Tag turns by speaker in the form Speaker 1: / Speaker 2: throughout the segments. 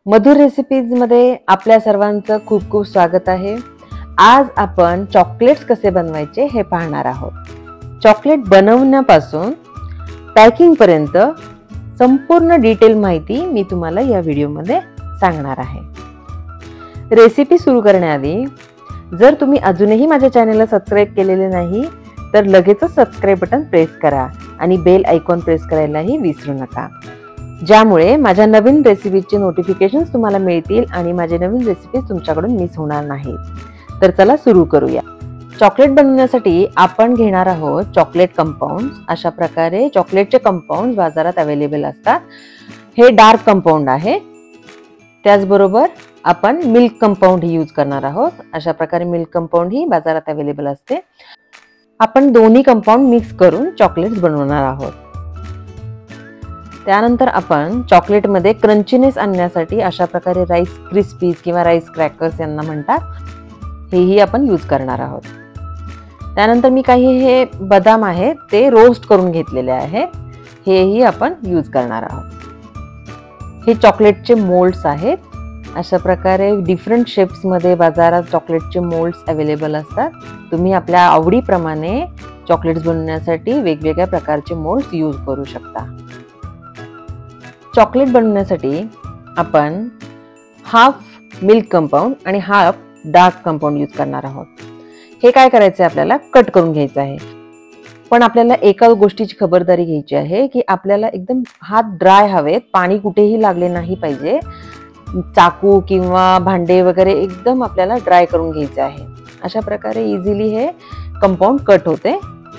Speaker 1: मधुर recipes मध्ये आपल्या सर्वांचं खूप खूप स्वागत आहे। आज आपण चॉकलेट्स कसे बनवायचे हे पाहणार आहोत। चॉकलेट बनवण्यापासून पॅकिंग पर्यंत संपूर्ण डिटेल माहिती मी तुम्हाला या व्हिडिओमध्ये सांगणार आहे। रेसिपी सुरू करण्याआधी जर तुम्ही अजूनही माझ्या चॅनलला सबस्क्राइब केलेले नाही तर लगेचच सबस्क्राइब बटन प्रेस करा आणि बेल आयकॉन प्रेस करायलाही विसरू नका, ज्यामुळे माझ्या नवीन रेसिपीचे नोटिफिकेशन्स तुम्हाला मिळतील आणि माझे नवीन रेसिपीज तुमच्याकडून मिस होणार नाहीत। तर चला सुरू करूया। चॉकलेट बनवण्यासाठी आपण घेणार आहोत चॉकलेट कंपाऊंड्स। अशा प्रकारे चॉकलेटचे कंपाऊंड्स बाजारात अवेलेबल असतात। हे डार्क कंपाऊंड आहे। त्याचबरोबर आपण मिल्क कंपाऊंड ही यूज करणार आहोत। अशा प्रकारे मिल्क कंपाऊंड ही बाजारात अवेलेबल असते। आपण दोन्ही कंपाऊंड मिक्स करून चॉकलेट्स बनवणार आहोत। त्यानंतर आपण चॉकलेट मध्ये क्रंचीनेस आणण्यासाठी अशा प्रकारे राईस क्रिस्पीज किंवा राईस क्रॅकर्स यांना म्हणतात, हेही आपण यूज करणार आहोत। त्यानंतर मी काही हे बदाम आहेत ते रोस्ट करून घेतलेले आहेत, हेही आपण यूज करणार आहोत। हे चॉकलेटचे मोल्ड्स आहेत। अशा प्रकारे डिफरंट शेप्स मध्ये बाजारात चॉकलेटचे मोल्ड्स अवेलेबल असतात। तुम्ही आपल्या आवडीप्रमाणे चॉकलेट्स बनवण्यासाठी वेगवेगळ्या प्रकारचे मोल्ड्स यूज करू शकता। चॉकलेट बनवण्यासाठी आपण हाफ मिल्क कंपाऊंड आणि हाफ डार्क कंपाऊंड यूज करणार आहोत। हे काय करायचं आहे, आपल्याला कट करून घ्यायचं आहे। पण आपल्याला एका गोष्टीची खबरदारी घ्यायची आहे की आपल्याला एकदम हात ड्राय हवेत, पाणी कुठेही लागले नाही पाहिजे। चाकू किंवा भांडे वगैरे एकदम आपल्याला ड्राय करून घ्यायचे आहे। अशा प्रकारे इझिली हे कंपाऊंड कट होते।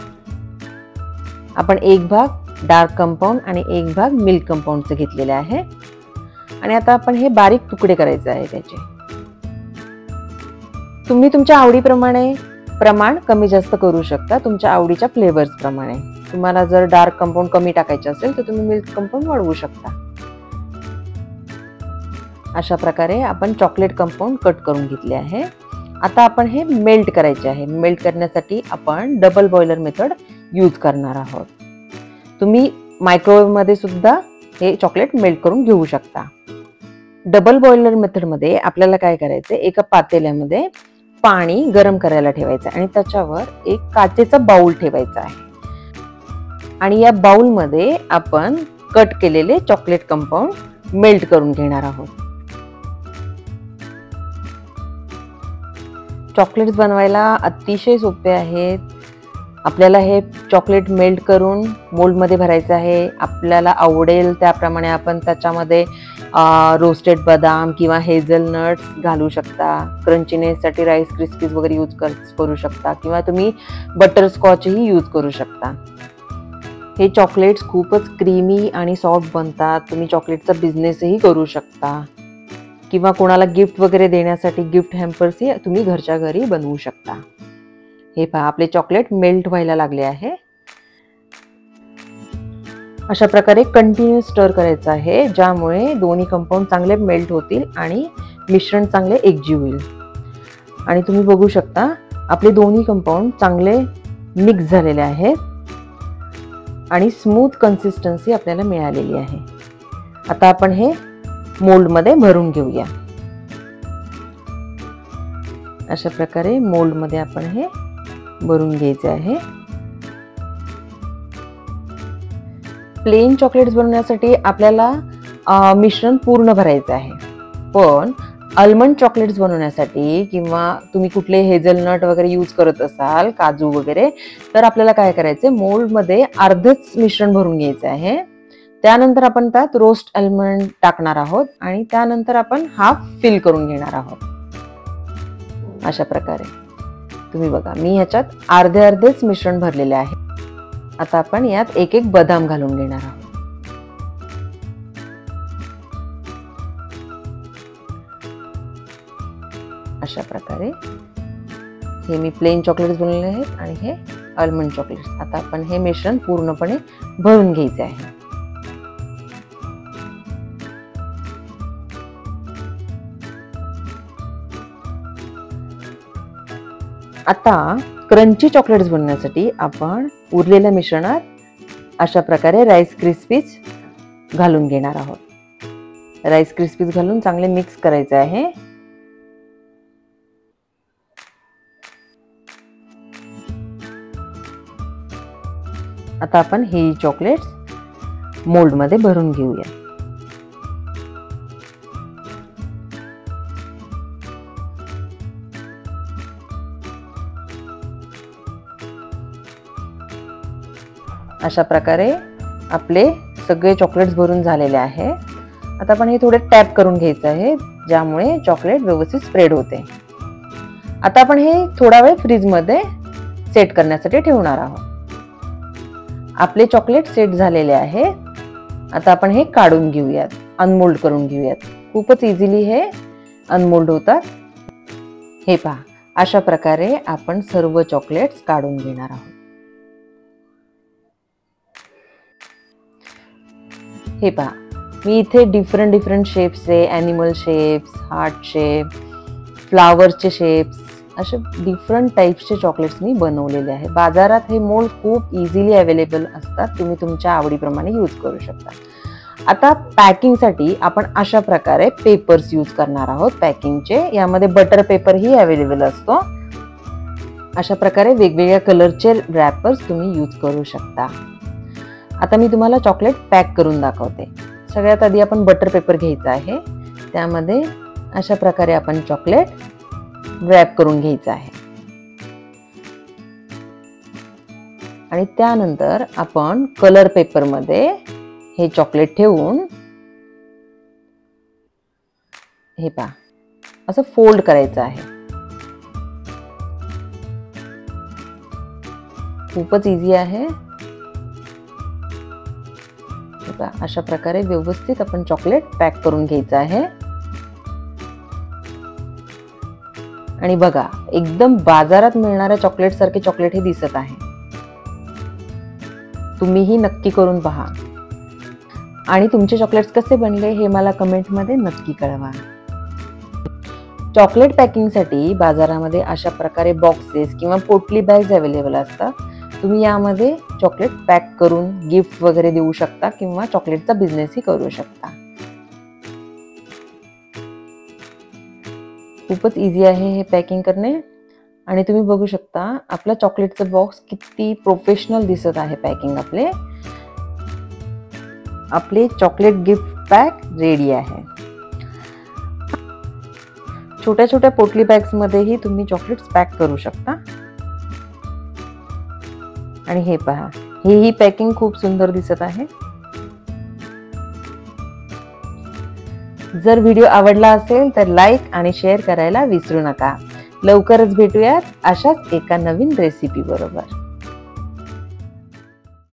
Speaker 1: आपण एक भाग डार्क कंपाऊंड आणि एक भाग मिल्क कंपाऊंडचे घेतलेले आहे आणि आता आपण हे बारीक तुकडे करायचे आहे त्याचे। तुम्ही तुमच्या आवडीप्रमाणे प्रमाण कमी जास्त करू शकता, तुमच्या आवडीच्या फ्लेवर्स प्रमाणे। तुम्हाला जर डार्क कंपाऊंड कमी टाकायचे असेल तर तुम्ही मिल्क कंपाऊंड वाढवू शकता। अशा प्रकारे आपण चॉकलेट कंपाऊंड कट करून घेतले आहे। आता आपण हे मेल्ट करायचे आहे। मेल्ट करण्यासाठी आपण डबल बॉयलर मेथड यूज करणार आहोत। तुम्ही मायक्रोवेव्ह मध्ये सुद्धा हे चॉकलेट मेल्ट करून घेऊ शकता। डबल बॉयलर मेथड मध्ये आपल्याला काय करायचे, एका पातेल्यामध्ये पाणी गरम करायला ठेवायचं आणि त्याच्यावर एक काचेचा बाउल ठेवायचा आहे आणि या बाउल मध्ये आपण कट केलेले चॉकलेट कंपाऊंड मेल्ट करून घेणार आहोत। चॉकलेट्स बनवायला अतिशय सोपे आहेत। आपल्याला हे चॉकलेट मेल्ट करून मोल्ड मध्ये भरायचं आहे। आपल्याला आवडेल त्याप्रमाणे आपण त्याच्यामध्ये रोस्टेड बदाम किंवा हेझलनट्स घालू शकता। क्रंचीनेससाठी राईस क्रिस्पीज वगैरे यूज करू शकता किंवा तुम्ही बटरस्कॉचही यूज करू शकता। हे चॉकलेट्स खूपच क्रीमी आणि सॉफ्ट बनतात। तुम्ही चॉकलेटचा बिझनेसही करू शकता किंवा कोणाला गिफ्ट वगैरे देण्यासाठी गिफ्ट हॅम्पर्सही तुम्ही घरच्या घरी बनवू शकता। हे पहा, आपले चॉकलेट मेल्ट व्हायला लागले आहे। अशा प्रकारे कंटिन्यू स्टर करायचं आहे, ज्यामुळे दोन्ही कंपाऊंड चांगले मेल्ट होतील आणि मिश्रण चांगले एकजीव होईल। आणि तुम्ही बघू शकता आपले दोन्ही कंपाऊंड चांगले मिक्स झालेले आहेत आणि स्मूथ कन्सिस्टन्सी आपल्याला मिळालेली आहे। आता आपण हे मोल्ड मध्ये भरून घेऊया। अशा प्रकारे मोल्ड मध्ये आपण हे भरून घ्यायचे आहे। प्लेन चॉकलेट्स बनवण्यासाठी आपल्याला मिश्रण पूर्ण भरायचं आहे, पण आल्मंड चॉकलेट्स बनवण्यासाठी किंवा तुम्ही कुठले हेझलनट वगैरे यूज करत असाल, काजू वगैरे, तर आपल्याला काय करायचे, मोल्ड मध्ये अर्धच मिश्रण भरून घ्यायचं आहे। त्यानंतर आपण त्यात रोस्ट आल्मंड टाकणार आहोत आणि त्यानंतर आपण हाफ फिल करून घेणार आहोत। अशा प्रकारे तुम्ही बघा, मी ह्याच्यात अर्धे अर्धेच मिश्रण भरलेले आहे। आता आपण यात एक एक बदाम घालून घेणार आहोत। अशा प्रकारे हे मी प्लेन चॉकलेट्स बनवलेले आहेत आणि हे आल्मंड चॉकलेट्स। आता आपण हे मिश्रण पूर्णपणे भरून घ्यायचे आहे। आता क्रंची चॉकलेट्स बनवण्यासाठी आपण उरलेल्या मिश्रणात अशा प्रकारे राईस क्रिस्पीज घालून घेणार आहोत। राईस क्रिस्पीज घालून चांगले मिक्स करायचे आहे. आता आपण हे चॉकलेट्स मोल्ड मध्ये भरून घेऊया. अशा प्रकारे आपले सगळे चॉकलेट्स भरून झालेले आहे. आता आपण हे थोडे टॅप करून घ्यायचं आहे, ज्यामुळे चॉकलेट व्यवस्थित स्प्रेड होते. आता आपण हे थोडा वेळ फ्रीज मध्ये सेट करण्यासाठी ठेवणार आहोत. आपले चॉकलेट सेट झालेले आहे. आता आपण हे काढून घेऊयात, अनमोल्ड करून घेऊयात. खूपच इझिली हे अनमोल्ड होतात. हे पहा, अशा प्रकारे आपण सर्व चॉकलेट्स काढून घेणार आहोत. हे पहा, मी इथे डिफरंट शेप्सचे, ॲनिमल शेप्स, हार्ट शेप, फ्लावरचे शेप्स, असे डिफरंट टाईप्सचे चॉकलेट्स मी बनवलेले आहे. बाजारात हे मोल्ड खूप इझिली अवेलेबल असतात. तुम्ही तुमच्या आवडीप्रमाणे यूज करू शकता. आता पॅकिंगसाठी आपण अशा प्रकारे पेपर्स यूज करणार आहोत. पॅकिंगचे यामध्ये बटर पेपर ही अवेलेबल असतो. अशा प्रकारे वेगवेगळ्या कलरचे रॅपर्स तुम्ही यूज करू शकता. आता मी तुम्हाला चॉकलेट पॅक करून दाखवते. सगळ्यात आधी आपण बटर पेपर घ्यायचा आहे. त्यामध्ये अशा प्रकारे आपण चॉकलेट रॅप करून घ्यायचं आहे. आणि त्यानंतर आपण कलर पेपर मध्ये हे चॉकलेट ठेवून हे पहा, असं फोल्ड करायचं आहे. खूपच इझी आहे. अशा प्रकारे व्यवस्थित आपण चॉकलेट पॅक करून घ्यायचं आहे. आणि बघा, एकदम बाजारात मिळणाऱ्या चॉकलेट सारखे चॉकलेट हे दिसत आहे. तुम्हीही नक्की करून पहा आणि तुमचे चॉकलेट्स कसे बनले हे मला कमेंट मध्ये नक्की कळवा. चॉकलेट पॅकिंगसाठी बाजारामध्ये अशा प्रकारे बॉक्सेस किंवा पोटली बॅग्स अवेलेबल असतात. तुम्ही यामध्ये चॉकलेट पॅक करून गिफ्ट वगैरे देऊ शकता किंवा चॉकलेटचा बिझनेसही करू शकता. खूपच इझी आहे हे पॅकिंग करणे. आणि तुम्ही बघू शकता आपला चॉकलेटचा बॉक्स किती प्रोफेशनल दिसत आहे. पॅकिंग आपले चॉकलेट गिफ्ट पॅक रेडी आहे. छोट्या छोट्या पोटली बॅग्स मध्येही तुम्ही चॉकलेट्स पॅक करू शकता. आणि हे पहा, ही पॅकिंग खूप सुंदर दिसत आहे. जर व्हिडिओ आवडला असेल तर लाईक आणि शेअर करायला विसरू नका. लवकरच भेटूयात अशाच एका नवीन रेसिपी बरोबर.